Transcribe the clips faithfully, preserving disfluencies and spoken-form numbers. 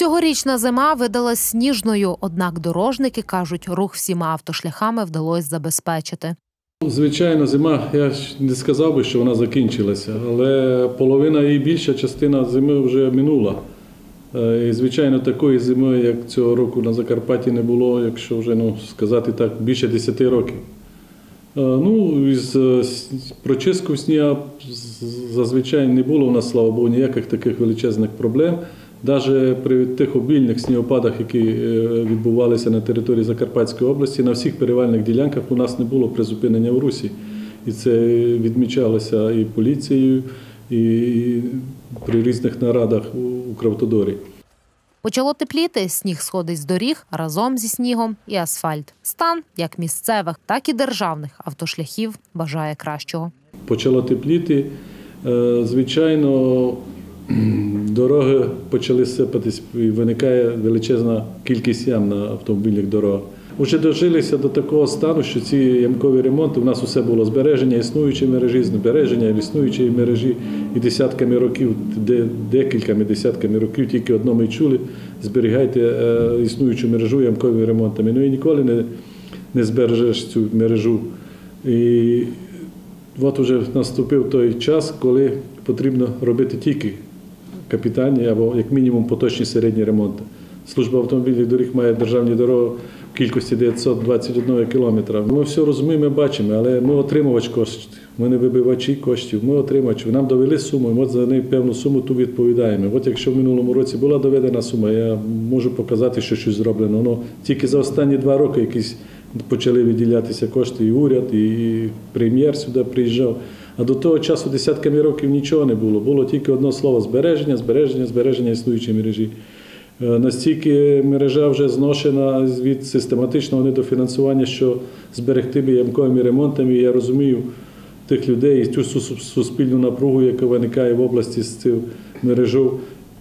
Цьогорічна зима видалась сніжною, однак дорожники кажуть, рух всіма автошляхами вдалося забезпечити. Звичайно, зима, я не сказав би, що вона закінчилася, але половина і більша частина зими вже минула. І, звичайно, такої зими, як цього року на Закарпатті, не було, якщо вже ну, сказати так, більше десяти років. Ну, із прочистку снігу зазвичай не було у нас, слава Богу, ніяких таких величезних проблем. Навіть при тих обільних снігопадах, які відбувалися на території Закарпатської області, на всіх перевальних ділянках у нас не було призупинення в русі. І це відмічалося і поліцією, і при різних нарадах у Укравтодорі. Почало тепліти, сніг сходить з доріг разом зі снігом і асфальт. Стан як місцевих, так і державних автошляхів бажає кращого. Почало тепліти, звичайно, дороги почали сипатись і виникає величезна кількість ям на автомобільних дорогах. Уже дожилися до такого стану, що ці ямкові ремонти, у нас усе було збереження існуючої мережі, збереження існуючої мережі і десятками років, декільками десятками років тільки одно ми чули, зберігайте існуючу мережу ямковими ремонтами. Ну і ніколи не, не збережеш цю мережу. І от уже наступив той час, коли потрібно робити тільки капітальні або як мінімум поточні середні ремонти. Служба автомобільних доріг має державні дороги в кількості дев'ятсот двадцять один кілометра. Ми все розуміємо, ми бачимо, але ми отримувач коштів, ми не вибивачі коштів, ми отримувачі. Нам довели суму, і от за неї певну суму ту відповідаємо. От якщо в минулому році була доведена сума, я можу показати, що щось зроблено. Но тільки за останні два роки якісь почали виділятися кошти, і уряд, і прем'єр сюди приїжджав. А до того часу десятками років нічого не було. Було тільки одне слово – збереження, збереження, збереження існуючої мережі. Настільки мережа вже зношена від систематичного недофінансування, що зберегти ямковими ремонтами, я розумію тих людей і цю суспільну напругу, яка виникає в області з цим мережу,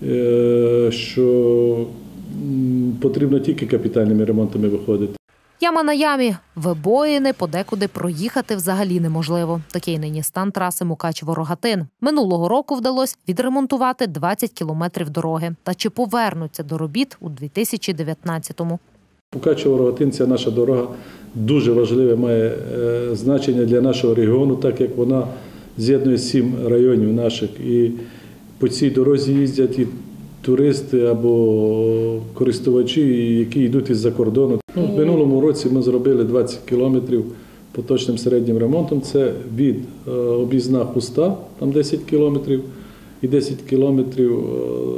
що потрібно тільки капітальними ремонтами виходити. Яма на ямі. Вибоїни, подекуди проїхати взагалі неможливо. Такий нині стан траси Мукачево-Рогатин. Минулого року вдалося відремонтувати двадцять кілометрів дороги. Та чи повернуться до робіт у дві тисячі дев'ятнадцятому? Мукачево-Рогатин – ця наша дорога дуже важливе, має значення для нашого регіону, так як вона з'єднує сім районів наших. І по цій дорозі їздять і туристи або користувачі, які йдуть із-за кордону. Ну, в минулому році ми зробили двадцять кілометрів поточним середнім ремонтом. Це від е, об'їзна Хуста, там десять кілометрів, і десять кілометрів е,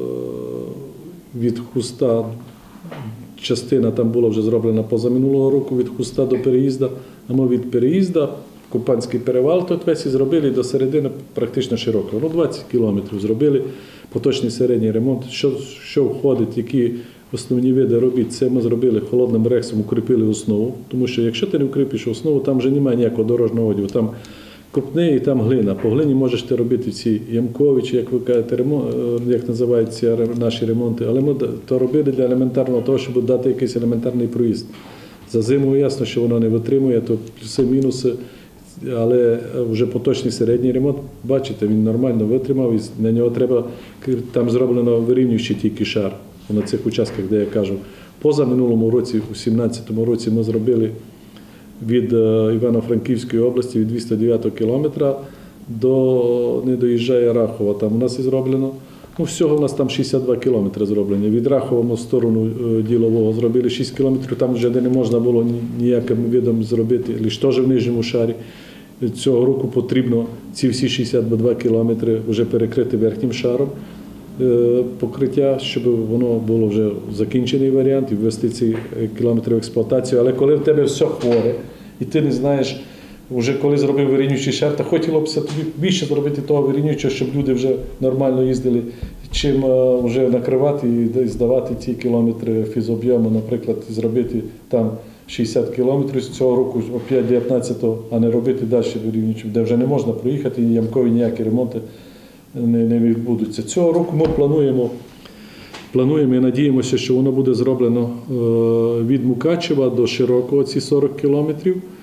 від Хуста, частина там була вже зроблена позаминулого року, від Хуста до переїзду, а ми від переїзду в Купанський перевал, то весь і зробили до середини практично широко. Ну, двадцять кілометрів зробили поточний середній ремонт. Що, що входить, які основні види робіт, це ми зробили холодним рексом, укріпили основу, тому що якщо ти не укріпиш основу, там вже немає ніякого дорожнього одягу, там копни і там глина. По глині можеш ти робити ці ямкові, чи як ви кажете, ремонт, як називаються наші ремонти, але ми то робили для елементарного того, щоб дати якийсь елементарний проїзд. За зиму ясно, що воно не витримує, то плюси-мінуси, але вже поточний середній ремонт, бачите, він нормально витримав, і на нього треба, там зроблено вирівнюючий тільки шар на цих участках, де я кажу. Поза минулому році, у сімнадцятому році, ми зробили від Івано-Франківської області, від двісті дев'ятого кілометра до, не доїжджає Рахова, там у нас і зроблено. Ну, всього у нас там шістдесят два кілометри зроблені. Від Рахова в сторону Ділового зробили шість кілометрів, там вже де не можна було ніяким видом зробити, лише теж в нижньому шарі. Цього року потрібно ці всі шістдесят два кілометри вже перекрити верхнім шаром покриття, щоб воно було вже закінчений варіант і ввести ці кілометри в експлуатацію. Але коли в тебе все хворе, і ти не знаєш, вже коли зробив вирівнюючий шар, то хотілося б тобі більше зробити того вирівнюючого, щоб люди вже нормально їздили, чим вже накривати і здавати ті кілометри фізоб'єму, наприклад, зробити там шістдесят кілометрів з цього року, опять дев'ятнадцятого, а не робити далі вирівнюючим, де вже не можна проїхати, і ямкові ніякі ремонти не, не відбудуться. Цього року ми плануємо, плануємо і надіємося, що воно буде зроблено від Мукачева до Широкого, ці сорок кілометрів.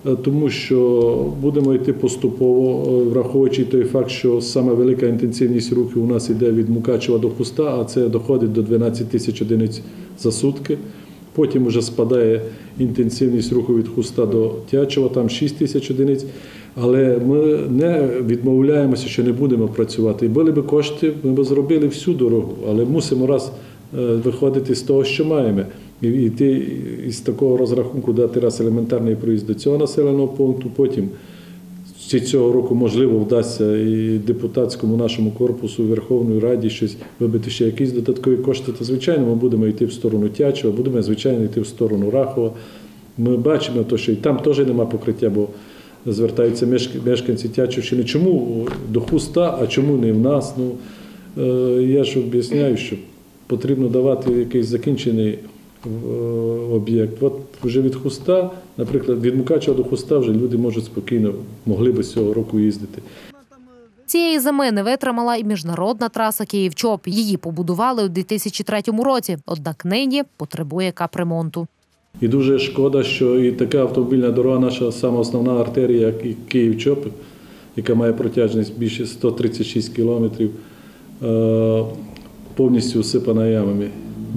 тому що будемо йти поступово, враховуючи той факт, що саме велика інтенсивність руху у нас йде від Мукачева до Хуста, а це доходить до дванадцять тисяч одиниць за сутки. Потім вже спадає інтенсивність руху від Хуста до Тячева, там шість тисяч одиниць. Але ми не відмовляємося, що не будемо працювати. І були б кошти, ми б зробили всю дорогу, але мусимо раз виходити з того, що маємо. І йти із такого розрахунку, дати раз елементарний проїзд до цього населеного пункту, потім чи цього року, можливо, вдасться і депутатському нашому корпусу, Верховної Раді щось вибити ще якісь додаткові кошти, то, звичайно, ми будемо йти в сторону Тячева, будемо, звичайно, йти в сторону Рахова. Ми бачимо, що і там теж немає покриття, бо звертаються мешканці Тячівщини. Чому до Хуста, а чому не в нас? Ну, я ж об'ясняю, що потрібно давати якийсь закінчений об'єкт. От вже від Хуста, наприклад, від Мукачева до Хуста вже люди можуть спокійно, могли б цього року їздити. Цієї зими не витримала і міжнародна траса Київ-Чоп. Її побудували у дві тисячі третьому році, однак нині потребує капремонту. І дуже шкода, що і така автомобільна дорога, наша сама основна артерія, як і Київ-Чоп, яка має протяжність більше сто тридцять шість кілометрів, повністю усипана ямами.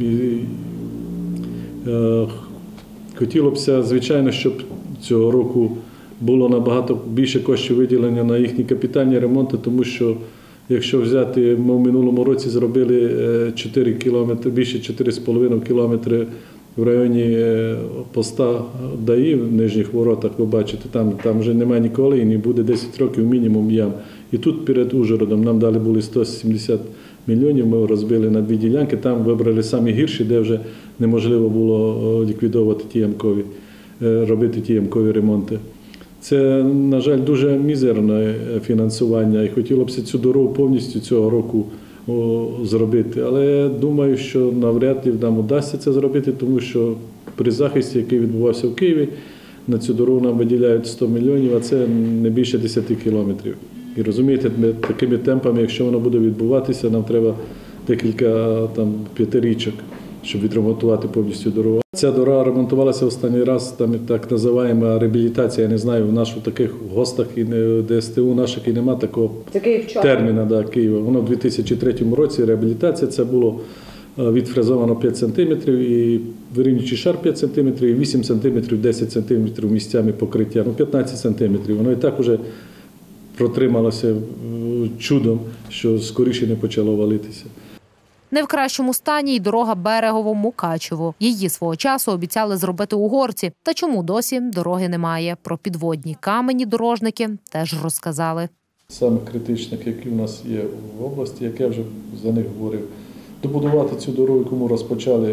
Хотілося б, звичайно, щоб цього року було набагато більше коштів виділення на їхні капітальні ремонти, тому що, якщо взяти, ми в минулому році зробили чотири кілометри, більше чотири з половиною кілометри в районі поста ДАІ в Нижніх Воротах, ви бачите, там, там вже немає ніколи і не буде десять років мінімум ям. І тут перед Ужгородом нам дали були сто сімдесят мільйонів, ми розбили на дві ділянки, там вибрали самі гірші, де вже неможливо було ліквідовувати ті ямкові, робити ті ямкові ремонти. Це, на жаль, дуже мізерне фінансування, і хотілося б цю дорогу повністю цього року зробити. Але я думаю, що навряд ли нам вдасться це зробити, тому що при захисті, який відбувався в Києві, на цю дорогу нам виділяють сто мільйонів, а це не більше десяти кілометрів. І розумієте, такими темпами, якщо воно буде відбуватися, нам треба декілька там п'ятирічок, щоб відремонтувати повністю дорогу. Ця дорога ремонтувалася останній раз, там так називаємо реабілітація, я не знаю, в нас у таких гостах і ДСТУ наших і немає такого терміну, да, Києва. Воно в дві тисячі третьому році реабілітація, це було відфрезовано п'ять сантиметрів, і вирівнюючий шар п'ять сантиметрів, і вісім сантиметрів, десять сантиметрів місцями покриття, ну п'ятнадцять сантиметрів. Воно і так уже протрималося чудом, що скоріше не почало валитися. Не в кращому стані й дорога Берегово-Мукачево. Її свого часу обіцяли зробити угорці. Та чому досі дороги немає? Про підводні камені дорожники теж розказали. Саме критичних, які в нас є в області, як я вже за них говорив, добудувати цю дорогу, яку ми розпочали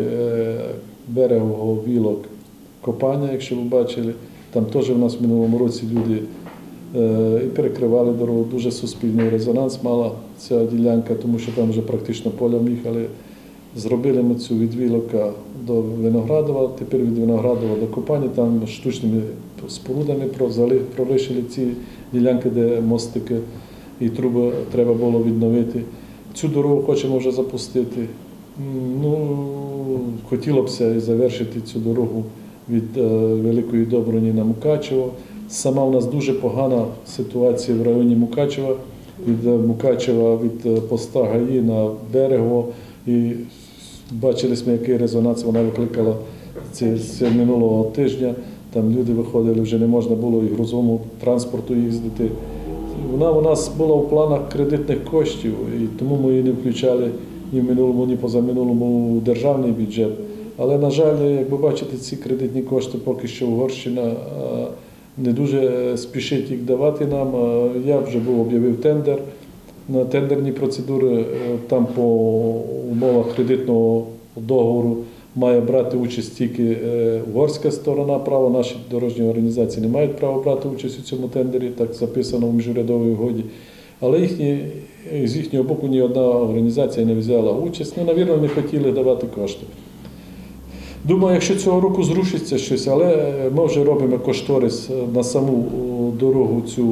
Берегово, Вілок, Копання, якщо ви бачили. Там теж в нас в минулому році люди і перекривали дорогу, дуже суспільний резонанс мала ця ділянка, тому що там вже практично полем їхали. Зробили ми цю від Вілока до Виноградова, тепер від Виноградова до Копані, там штучними спорудами пролишили ці ділянки, де мостики і труби треба було відновити. Цю дорогу хочемо вже запустити. Ну, хотілося б і завершити цю дорогу від Великої Добруні на Мукачево. Сама у нас дуже погана ситуація в районі Мукачева, від Мукачева, від поста ГАІ на Берегово. І бачили ми, який резонанс вона викликала це, це минулого тижня. Там люди виходили, вже не можна було і грузовому транспорту їздити. Вона у нас була в планах кредитних коштів, і тому ми її не включали ні в минулому, ні позаминулому у державний бюджет. Але, на жаль, як ви бачите, ці кредитні кошти поки що Угорщина не дуже спішить їх давати нам. Я вже був об'явив тендер на тендерні процедури. Там по умовах кредитного договору має брати участь тільки угорська сторона права. Наші дорожні організації не мають права брати участь у цьому тендері, так записано в міжурядовій угоді. Але їхні, з їхнього боку ні одна організація не взяла участь. Ну, навірно, не хотіли давати кошти. Думаю, якщо цього року зрушиться щось, але ми вже робимо кошторис на саму дорогу цю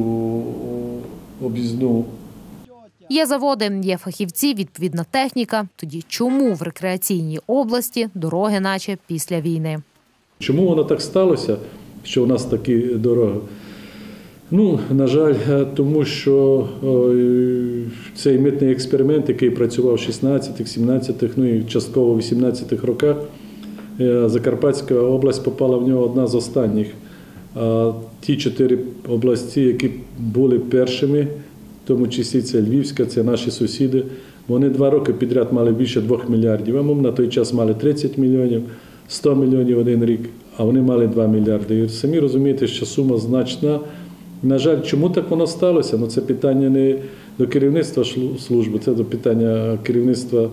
об'їзну. Є заводи, є фахівці, відповідна техніка. Тоді чому в рекреаційній області дороги наче після війни? Чому воно так сталося? що у нас такі дороги. Ну, на жаль, тому що ой, цей митний експеримент, який працював в шістнадцятих, сімнадцятих, ну і частково в вісімнадцятих роках, Закарпатська область попала в нього одна з останніх. А ті чотири області, які були першими, в тому числі це Львівська, це наші сусіди, вони два роки підряд мали більше двох мільярдів. А ми на той час мали тридцять мільйонів, сто мільйонів один рік, а вони мали два мільярди. І самі розумієте, що сума значна. На жаль, чому так воно сталося? Ну, це питання не до керівництва служби, це до питання керівництва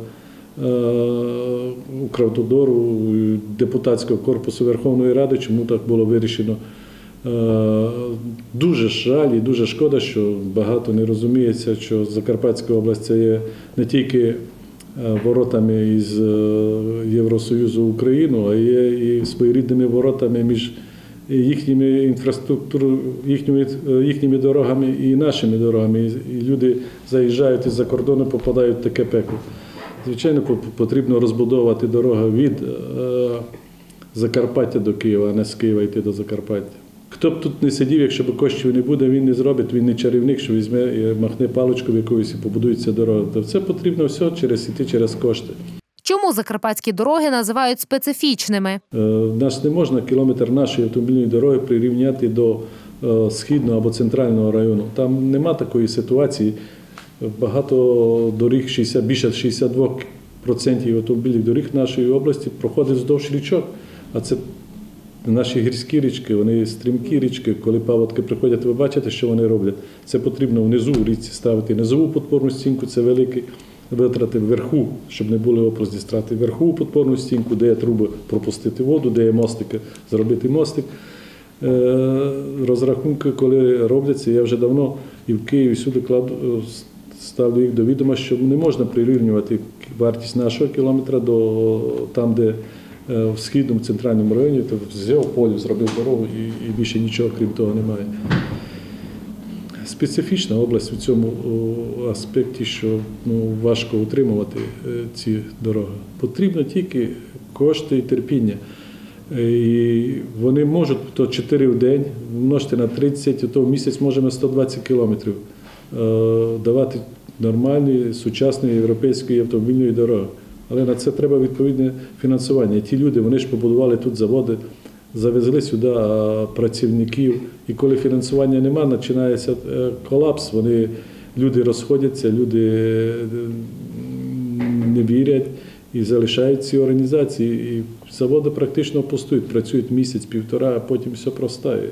Укравтодору, депутатського корпусу Верховної Ради, чому так було вирішено. Дуже жаль і дуже шкода, що багато не розуміється, що Закарпатська область – це є не тільки воротами із Євросоюзу в Україну, а є і своєрідними воротами між їхніми інфраструктурою, їхніми, їхніми дорогами і нашими дорогами. І люди заїжджають із-за кордону, попадають в таке пекло. Звичайно, потрібно розбудовувати дорогу від Закарпаття до Києва, а не з Києва йти до Закарпаття. Хто б тут не сидів, якщо б коштів не буде, він не зробить, він не чарівник, що візьме і махне паличку в якусь і побудується дорога. То це потрібно все через іти через кошти. Чому закарпатські дороги називають специфічними? У нас не можна кілометр нашої автомобільної дороги прирівняти до східного або центрального району. Там нема такої ситуації. Багато доріг, шістдесят, більше шістдесят два відсотки автомобільних доріг нашої області проходить вздовж річок. А це наші гірські річки, вони стрімкі річки. Коли паводки приходять, ви бачите, що вони роблять. Це потрібно внизу в річці ставити низову підпорну стінку, це великі витрати вверху, щоб не були оплесні страти. Вверху підпорну стінку, де є труби пропустити воду, де є мостики, зробити мостик. Розрахунки, коли робляться, я вже давно і в Києві всюди кладу, ставлю їх до відома, що не можна прирівнювати вартість нашого кілометра до там, де в східному центральному районі, то взяв поле, зробив дорогу і, і більше нічого, крім того, немає. Специфічна область в цьому аспекті, що ну, важко утримувати ці дороги. Потрібно тільки кошти і терпіння. І вони можуть, то чотири в день, множити на тридцять, то в місяць можемо сто двадцять кілометрів давати нормальної, сучасної європейської автомобільної дороги. Але на це треба відповідне фінансування. І ті люди, вони ж побудували тут заводи, завезли сюди працівників. І коли фінансування немає, починається колапс. Вони, люди розходяться, люди не вірять і залишають ці організації. І заводи практично пустують, працюють місяць-півтора, а потім все простає.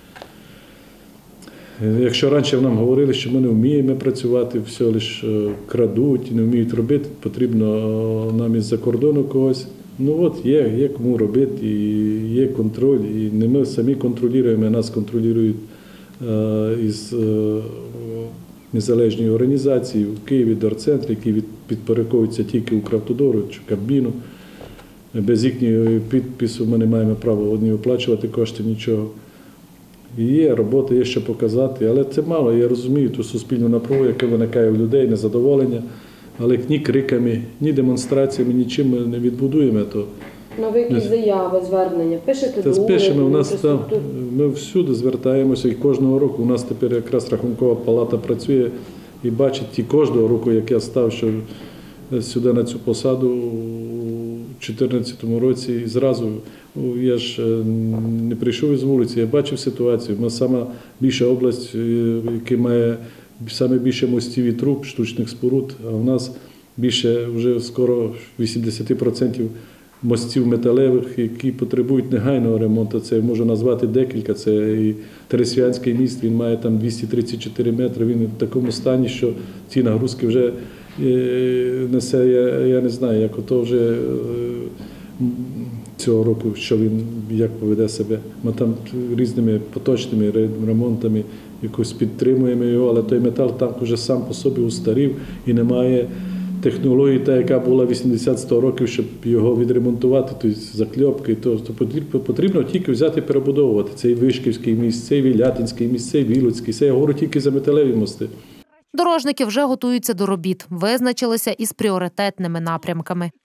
Якщо раніше нам говорили, що ми не вміємо працювати, все лише крадуть, не вміють робити, потрібно нам із-за кордону когось. Ну от є, є кому робити, і є контроль, і не ми самі контролюємо, а нас контролюють із незалежної організації в Києві, Дорцентр, які підпорядковуються тільки Укравтодору чи Кабміну. Без їхнього підпису ми не маємо права ні оплачувати кошти, нічого. Є робота, є що показати, але це мало. Я розумію ту суспільну напругу, яка виникає в людей, незадоволення, але ні криками, ні демонстраціями, нічим ми не відбудуємо. То на ви якісь заяви, звернення пишете до уряду? Пишемо, у нас там, ми всюди звертаємося, і кожного року у нас тепер якраз Рахункова палата працює і бачить, і кожного року, як я став, що сюди на цю посаду у дві тисячі чотирнадцятому році, і зразу, я ж не прийшов із вулиці, я бачив ситуацію. Ми сама більша область, яка має саме більше мостів і труб, штучних споруд, а в нас більше вже скоро вісімдесят відсотків мостів металевих, які потребують негайного ремонту. Це можу назвати декілька. Це і Тересвянський міст, він має там двісті тридцять чотири метри, він в такому стані, що ці нагрузки вже несе, я, я не знаю, як ото вже цього року, що він, як поведе себе. Ми там різними поточними ремонтами якось підтримуємо його, але той метал там вже сам по собі устарів і немає технології, та, яка була вісімдесят-сто років, щоб його відремонтувати, тобто закльопки, то, то потрібно, потрібно тільки взяти і перебудовувати. Цей Вишківський міст, цей Вілятинський міст, цей Вілоцький, це я говорю тільки за металеві мости. Дорожники вже готуються до робіт, визначилися із пріоритетними напрямками.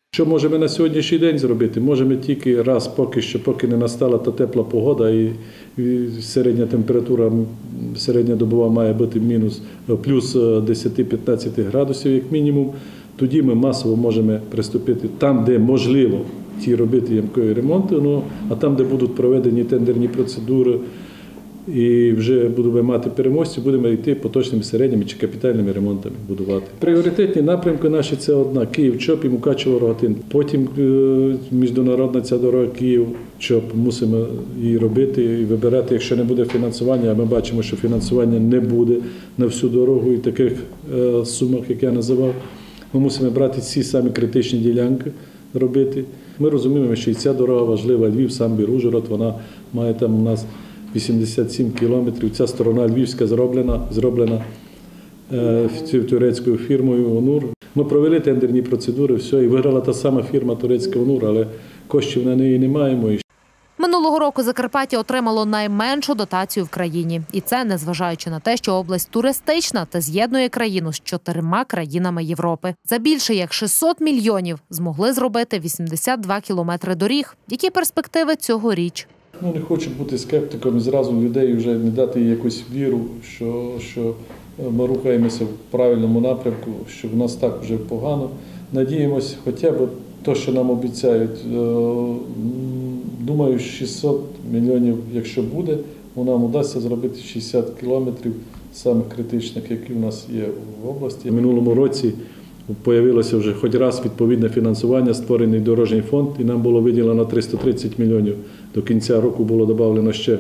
Що можемо на сьогоднішній день зробити? Можемо тільки раз, поки що, поки не настала та тепла погода і, і середня температура, середня добова має бути мінус, плюс десять-п'ятнадцять градусів як мінімум, тоді ми масово можемо приступити там, де можливо ті робити ямкові ремонти, ну, а там, де будуть проведені тендерні процедури, і вже будемо мати переможців, будемо йти поточними середніми чи капітальними ремонтами будувати. Пріоритетні напрямки наші – це одна – Київ-Чоп і Мукачево-Рогатин. Потім міжнародна ця дорога Київ-Чоп. Мусимо її робити і вибирати, якщо не буде фінансування, а ми бачимо, що фінансування не буде на всю дорогу і таких сумах, як я називав. Ми мусимо брати ці самі критичні ділянки, робити. Ми розуміємо, що і ця дорога важлива. Львів, Самбір, Ужгород, вона має там у нас вісімдесят сім кілометрів. Ця сторона львівська зроблена, зроблена е, турецькою фірмою «Онур». Ми провели тендерні процедури, все, і виграла та сама фірма турецька «Онур», але коштів на неї не маємо. Минулого року Закарпаття отримало найменшу дотацію в країні. І це незважаючи на те, що область туристична та з'єднує країну з чотирма країнами Європи. За більше як шістсот мільйонів змогли зробити вісімдесят два кілометри доріг. Які перспективи цьогоріч? Ну, не хочу бути скептиком і зразу людей вже не дати якусь віру, що, що ми рухаємося в правильному напрямку, що в нас так вже погано. Надіємось хоча б те, що нам обіцяють. Думаю, шістсот мільйонів, якщо буде, нам вдасться зробити шістдесят кілометрів самих критичних, які в нас є в області. В минулому році з'явилося вже хоч раз відповідне фінансування, створений дорожній фонд, і нам було виділено триста тридцять мільйонів. До кінця року було додано ще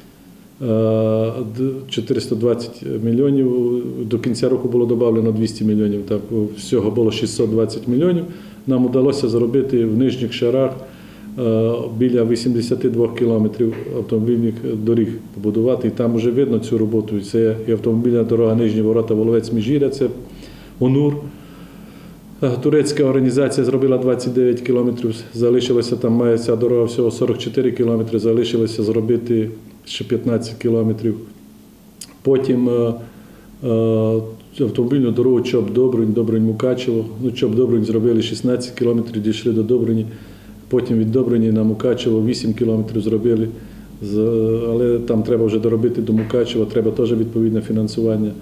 чотириста двадцять мільйонів, до кінця року було додано двісті мільйонів, так, всього було шістсот двадцять мільйонів. Нам вдалося зробити в нижніх шарах біля вісімдесят два кілометрів автомобільних доріг побудувати, і там вже видно цю роботу. Це і автомобільна дорога Нижні Ворота, Воловець-Міжгір'я, це «Онур». Турецька організація зробила двадцять дев'ять кілометрів, залишилося, там має ця дорога всього сорок чотири кілометри, залишилося зробити ще п'ятнадцять кілометрів. Потім автомобільну дорогу Чоп-Добринь, Добринь-Мукачево. Ну, Чоп-Добринь зробили шістнадцять кілометрів, дійшли до Добрині. Потім від Добрині на Мукачево вісім кілометрів зробили, але там треба вже доробити до Мукачева, треба теж відповідне фінансування.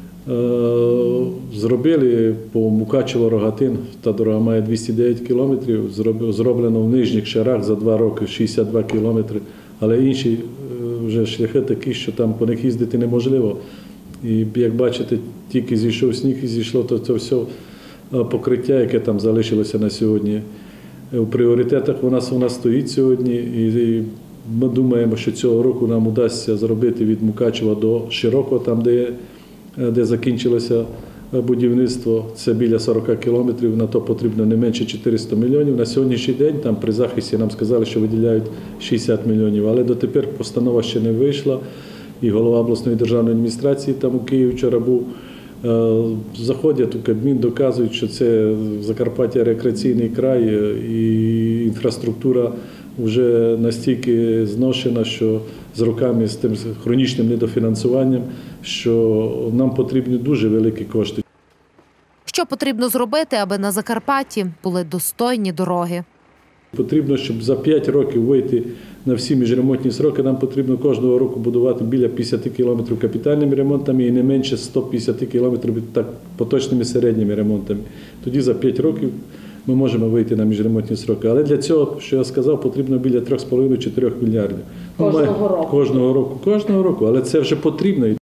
Зробили по Мукачево-Рогатин, та дорога має двісті дев'ять кілометрів, зроблено в нижніх шарах за два роки шістдесят два кілометри, але інші вже шляхи такі, що там по них їздити неможливо. І як бачите, тільки зійшов сніг і зійшло то це все покриття, яке там залишилося на сьогодні. У пріоритетах у нас вона стоїть сьогодні, і ми думаємо, що цього року нам вдасться зробити від Мукачева до Широкого, там, де, де закінчилося будівництво, це біля сорок кілометрів, на то потрібно не менше чотириста мільйонів. На сьогоднішній день там при захисті нам сказали, що виділяють шістдесят мільйонів, але дотепер постанова ще не вийшла, і голова обласної державної адміністрації там у Києві вчора був. Заходять у Кабмін, доказують, що це Закарпаття рекреаційний край, і інфраструктура вже настільки зношена, що з роками, з тим хронічним недофінансуванням, що нам потрібні дуже великі кошти. Що потрібно зробити, аби на Закарпатті були достойні дороги? Потрібно, щоб за п'ять років вийти на всі міжремонтні сроки, нам потрібно кожного року будувати біля п'ятдесят кілометрів капітальними ремонтами і не менше сто п'ятдесят кілометрів так, поточними середніми ремонтами. Тоді за п'ять років ми можемо вийти на міжремонтні сроки. Але для цього, що я сказав, потрібно біля три з половиною - чотири мільярдів. Кожного року. Кожного року. Кожного року. Але це вже потрібно.